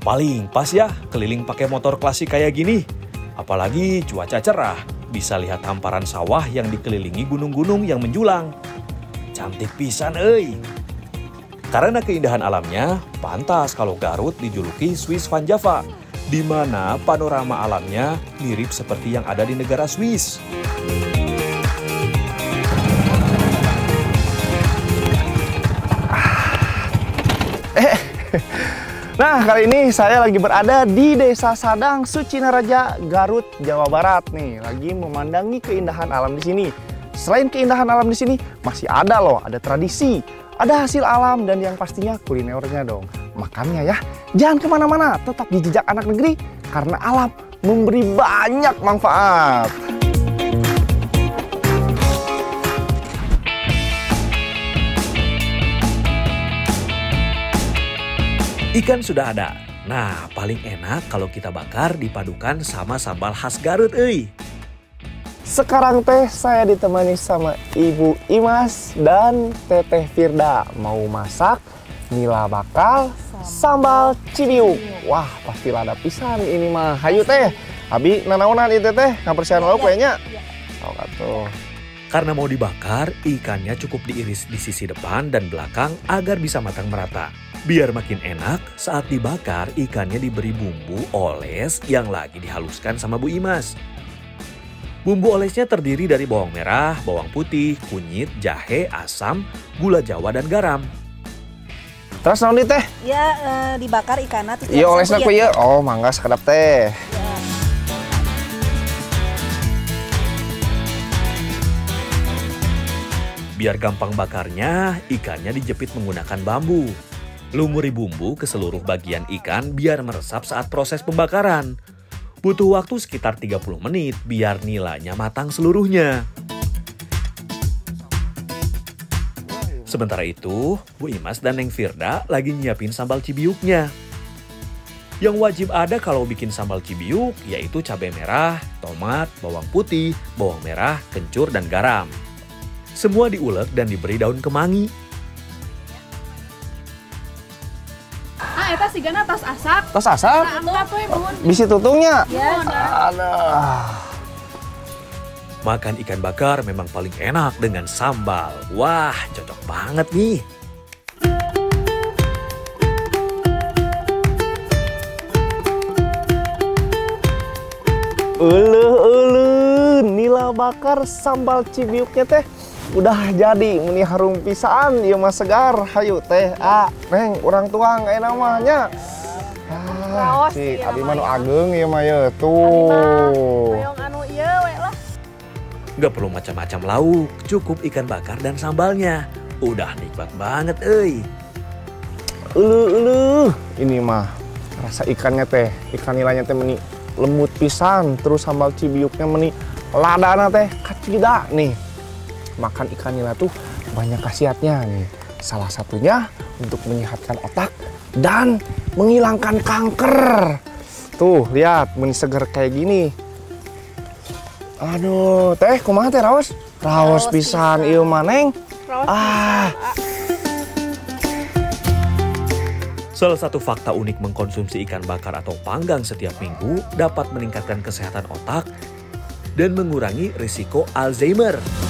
Paling pas ya keliling pakai motor klasik kayak gini. Apalagi cuaca cerah, bisa lihat hamparan sawah yang dikelilingi gunung-gunung yang menjulang. Cantik pisan euy. Karena keindahan alamnya, pantas kalau Garut dijuluki Swiss Van Java, di mana panorama alamnya mirip seperti yang ada di negara Swiss. Nah, kali ini saya lagi berada di Desa Sadang, Sucinaraja, Garut, Jawa Barat nih. Lagi memandangi keindahan alam di sini. Selain keindahan alam di sini, masih ada loh, ada tradisi, ada hasil alam, dan yang pastinya kulinernya dong. Makanya ya, jangan kemana-mana, tetap di Jejak Anak Negeri, karena alam memberi banyak manfaat. Ikan sudah ada. Nah, paling enak kalau kita bakar dipadukan sama sambal khas Garut, euy. Sekarang teh saya ditemani sama Ibu Imas dan Teteh Firda mau masak nila bakal sambal cibiuk. Wah, pasti lada pisan ini mah. Hayu teh. Abi nanaonan itu teh ngapersian lauk kayaknya. Oh, atuh. Karena mau dibakar, ikannya cukup diiris di sisi depan dan belakang agar bisa matang merata. Biar makin enak, saat dibakar ikannya diberi bumbu oles yang lagi dihaluskan sama Bu Imas. Bumbu olesnya terdiri dari bawang merah, bawang putih, kunyit, jahe, asam, gula jawa, dan garam. Terus naon teh? Ya dibakar ikannya. Iya olesnya ku ieu. Oh, mangga sakedap teh. Biar gampang bakarnya, ikannya dijepit menggunakan bambu. Lumuri bumbu ke seluruh bagian ikan biar meresap saat proses pembakaran. Butuh waktu sekitar 30 menit biar nilanya matang seluruhnya. Sementara itu, Bu Imas dan Neng Firda lagi nyiapin sambal cibiuknya. Yang wajib ada kalau bikin sambal cibiuk yaitu cabai merah, tomat, bawang putih, bawang merah, kencur, dan garam. Semua diulek dan diberi daun kemangi. Eta sigana tos asak. Tos asak? Nah, tuh bun. Bisi tutungnya. Ya, Aduh. Makan ikan bakar memang paling enak dengan sambal. Wah, cocok banget nih. Nila bakar sambal cibiuknya teh udah jadi meni harum pisan ieu mah segar. Hayu teh Neng urang tuang namanya. Si abi mah nu ageng ieu mah ye tuh. Hoyong anu ieu we lah. Gak perlu macam-macam lauk, cukup ikan bakar dan sambalnya. Udah nikmat banget, euy. Ini mah rasa ikannya teh, ikan nilanya teh meni lembut pisan, terus sambal cibiuknya meni ladana teh kacida nih. Makan ikan nila tuh banyak khasiatnya nih. Salah satunya untuk menyehatkan otak dan menghilangkan kanker. Tuh lihat, meni seger kayak gini. Aduh, teh kumaha teh raos? Raos pisan ieu mah Neng. Salah satu fakta unik mengkonsumsi ikan bakar atau panggang setiap minggu dapat meningkatkan kesehatan otak dan mengurangi risiko Alzheimer.